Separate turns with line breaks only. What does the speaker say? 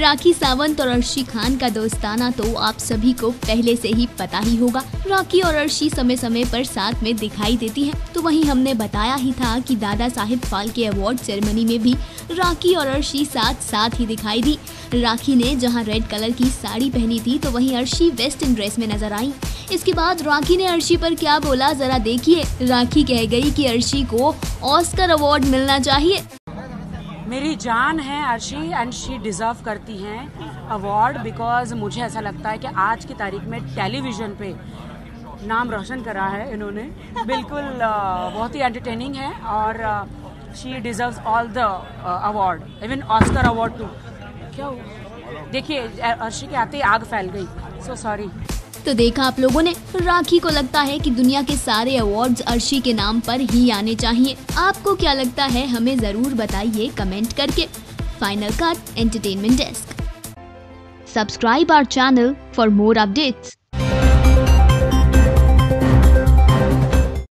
राखी सावंत और अर्शी खान का दोस्ताना तो आप सभी को पहले से ही पता ही होगा। राखी और अर्शी समय समय पर साथ में दिखाई देती हैं। तो वहीं हमने बताया ही था कि दादा साहिब फाल्के अवार्ड सेरेमनी में भी राखी और अर्शी साथ साथ ही दिखाई दी। राखी ने जहां रेड कलर की साड़ी पहनी थी तो वहीं अर्शी वेस्टर्न ड्रेस में नजर आई। इसके बाद राखी ने अर्शी पर क्या बोला, जरा देखिए। राखी कह गई कि अर्शी को ऑस्कर अवार्ड मिलना चाहिए।
मेरी जान है अर्शी एंड शी डिज़र्व करती हैं अवार्ड, बिकॉज मुझे ऐसा लगता है कि आज की तारीख में टेलीविज़न पे नाम रोशन करा है इन्होंने। बिल्कुल बहुत ही एंटरटेनिंग है और she deserves all the award, even Oscar award too. क्या हुआ? देखिए अर्शी के आते ही आग फैल गई। So sorry.
तो देखा आप लोगों ने, राखी को लगता है कि दुनिया के सारे अवार्ड्स अर्शी के नाम पर ही आने चाहिए। आपको क्या लगता है, हमें जरूर बताइए कमेंट करके। Final cut entertainment desk. Subscribe our channel for more updates.